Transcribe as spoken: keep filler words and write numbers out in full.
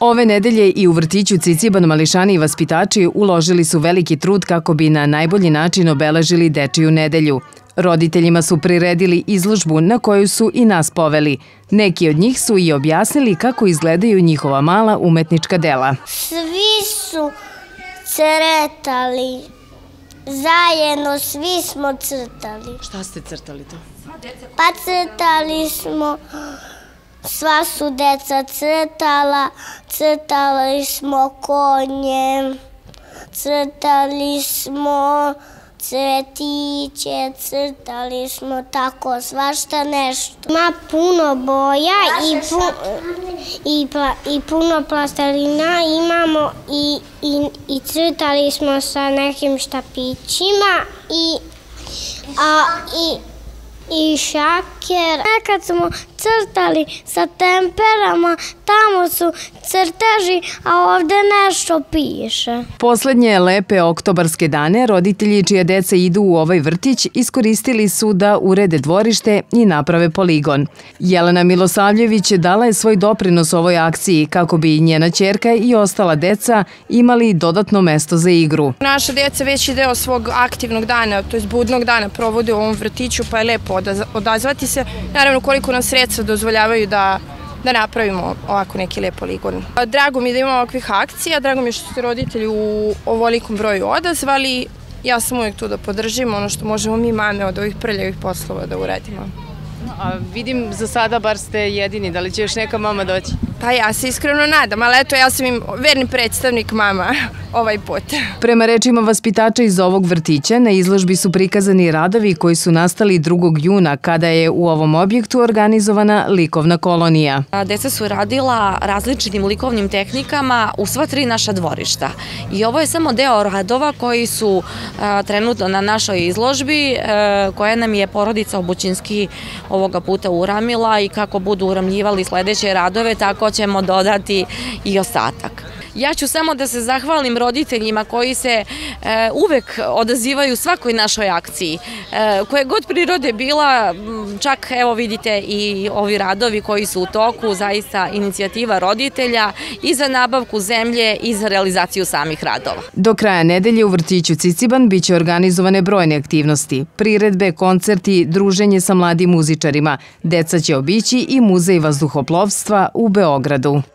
Ove nedelje i u vrtiću Ciciban mališani i vaspitači uložili su veliki trud kako bi na najbolji način obeležili Dečiju nedelju. Roditeljima su priredili izložbu na koju su i nas poveli. Neki od njih su i objasnili kako izgledaju njihova mala umetnička dela. Svi su crtali. Zajedno svi smo crtali. Šta ste crtali to? Pa crtali smo, sva su deca crtala, crtali smo konje, crtali smo cvetiće, crtali smo tako svašta nešto. Ima puno boja i, pu, i, pla, i puno plastelina imamo i, i, i crtali smo sa nekim štapićima i, a, i, i šaker. Nekad smo crtali sa temperama, tamo su crteži, a ovde nešto piše. Poslednje lepe oktobarske dane roditelji čija deca idu u ovaj vrtić iskoristili su da urede dvorište i naprave poligon. Jelena Milosavljević dala je svoj doprinos ovoj akciji kako bi njena ćerka i ostala deca imali dodatno mesto za igru. Naša deca veći deo svog aktivnog dana, to je budnog dana, provode u ovom vrtiću, pa je lepo odazvati se. Naravno, koliko nam sredstva dozvoljavaju da da napravimo ovako neki lep poligon. Drago mi je da imamo ovakvih akcija, drago mi je što ste roditelji u ovolikom broju odazvali. Ja sam uvijek tu da podržim ono što možemo mi mame od ovih prljavih poslova da uradimo. A vidim za sada bar ste jedini, da li će još neka mama doći? Pa ja se iskreno nadam, ali eto ja sam im verni predstavnik mama ovaj put. Prema rečima vaspitača iz ovog vrtića, na izložbi su prikazani radovi koji su nastali drugog juna kada je u ovom objektu organizovana likovna kolonija. Deca su radila različitim likovnim tehnikama u sva tri naša dvorišta. I ovo je samo deo radova koji su a, trenutno na našoj izložbi a, koja nam je porodica Obućinski ovoga puta uramila i kako budu uramljivali sledeće radove, tako ćemo dodati i ostatak. Ja ću samo da se zahvalim roditeljima koji se e, uvek odazivaju svakoj našoj akciji. E, koje god prirode bila, čak evo vidite i ovi radovi koji su u toku, zaista inicijativa roditelja i za nabavku zemlje i za realizaciju samih radova. Do kraja nedelje u vrtiću Ciciban biće organizovane brojne aktivnosti, priredbe, koncerti, druženje sa mladim muzičarima. Deca će obići i muzej vazduhoplovstva u Beogradu.